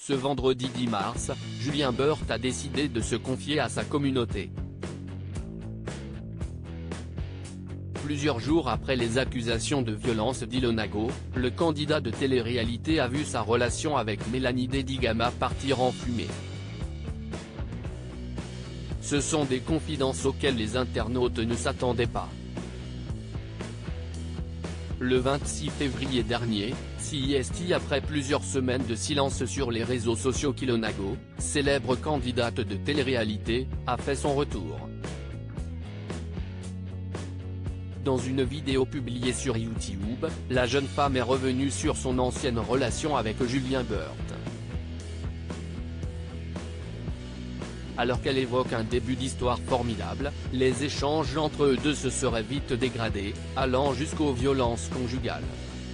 Ce vendredi 10 mars, Julien Bert a décidé de se confier à sa communauté. Plusieurs jours après les accusations de violence d'Ilona Go, le candidat de télé-réalité a vu sa relation avec Mélanie Dedigama partir en fumée. Ce sont des confidences auxquelles les internautes ne s'attendaient pas. Le 26 février dernier, CIST, après plusieurs semaines de silence sur les réseaux sociaux, qu'Ilona Go, célèbre candidate de télé-réalité, a fait son retour. Dans une vidéo publiée sur YouTube, la jeune femme est revenue sur son ancienne relation avec Julien Bert. Alors qu'elle évoque un début d'histoire formidable, les échanges entre eux deux se seraient vite dégradés, allant jusqu'aux violences conjugales.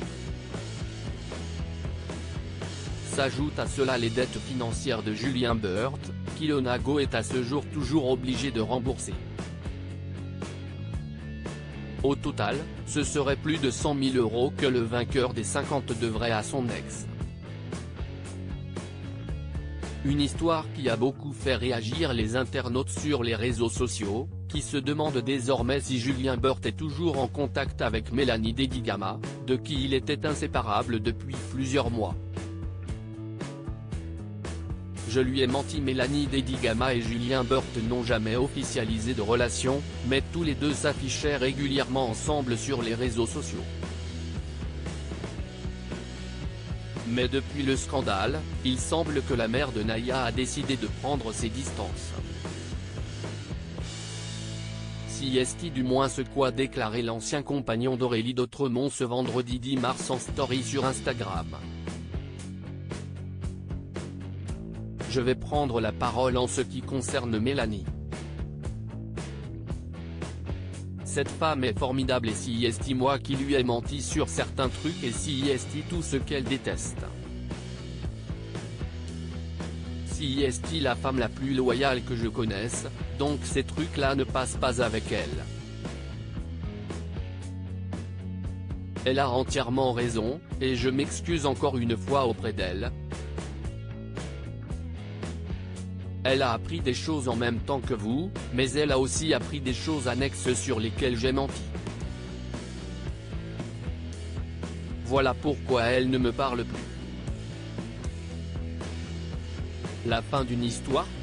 S'ajoutent à cela les dettes financières de Julien Bert, qu'Ilona Go est à ce jour toujours obligée de rembourser. Au total, ce serait plus de 100 000 € que le vainqueur des 50 devrait à son ex. Une histoire qui a beaucoup fait réagir les internautes sur les réseaux sociaux, qui se demandent désormais si Julien Bert est toujours en contact avec Mélanie Dedigama, de qui il était inséparable depuis plusieurs mois. Je lui ai menti. Mélanie Dedigama et Julien Bert n'ont jamais officialisé de relation, mais tous les deux s'affichaient régulièrement ensemble sur les réseaux sociaux. Mais depuis le scandale, il semble que la mère de Naya a décidé de prendre ses distances. CIST, du moins ce qu'a déclaré l'ancien compagnon d'Aurélie d'Autremont ce vendredi 10 mars en story sur Instagram. Je vais prendre la parole en ce qui concerne Mélanie. Cette femme est formidable et CIST, moi qui lui ai menti sur certains trucs, et CIST tout ce qu'elle déteste. CIST la femme la plus loyale que je connaisse, donc ces trucs-là ne passent pas avec elle. Elle a entièrement raison, et je m'excuse encore une fois auprès d'elle. Elle a appris des choses en même temps que vous, mais elle a aussi appris des choses annexes sur lesquelles j'ai menti. Voilà pourquoi elle ne me parle plus. La fin d'une histoire.